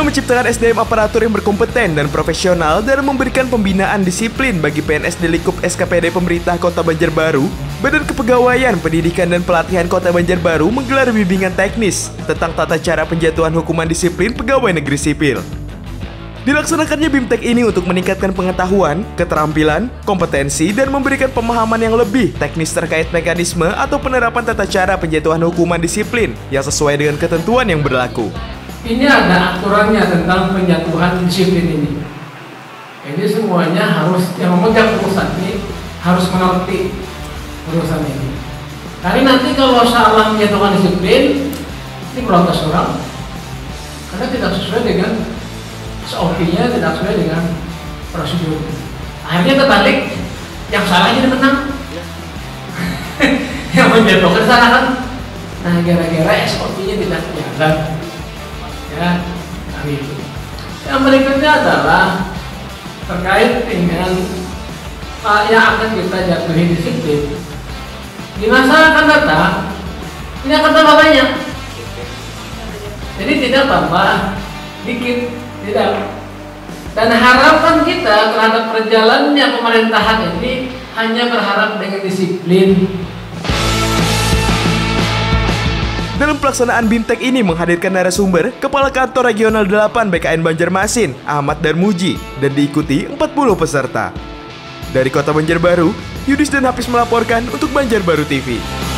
Guna menciptakan SDM aparatur yang berkompeten dan profesional dalam memberikan pembinaan disiplin bagi PNS di lingkup SKPD pemerintah Kota Banjarbaru, Badan Kepegawaian Pendidikan dan Pelatihan Kota Banjarbaru menggelar bimbingan teknis tentang tata cara penjatuhan hukuman disiplin pegawai negeri sipil. Dilaksanakannya BIMTEK ini untuk meningkatkan pengetahuan, keterampilan, kompetensi, dan memberikan pemahaman yang lebih teknis terkait mekanisme atau penerapan tata cara penjatuhan hukuman disiplin yang sesuai dengan ketentuan yang berlaku. Ini ada aturannya tentang penjatuhan disiplin ini. Jadi semuanya harus, yang memegang urusan ini harus mengerti urusan ini. Karena nanti kalau salah menjatuhkan disiplin, ini protes orang, karena tidak sesuai dengan SOP-nya, tidak sesuai dengan prosedur. Akhirnya kebalik, yang salah jadi menang. Yang menjatuhkan salah kan. Nah, gara-gara SOP-nya tidak jalan. Ya, hari itu. Yang berikutnya adalah terkait dengan yang akan kita jatuhi disiplin. Di masa akan datang, ini akan tambah banyak. Jadi tidak tambah dikit, tidak. Dan harapan kita terhadap perjalanannya pemerintahan ini hanya berharap dengan disiplin. Dalam pelaksanaan BIMTEK ini menghadirkan narasumber Kepala Kantor Regional 8 BKN Banjarmasin, Ahmad Darmuji, dan diikuti 40 peserta. Dari Kota Banjarbaru, Yudis dan Hafiz melaporkan untuk Banjarbaru TV.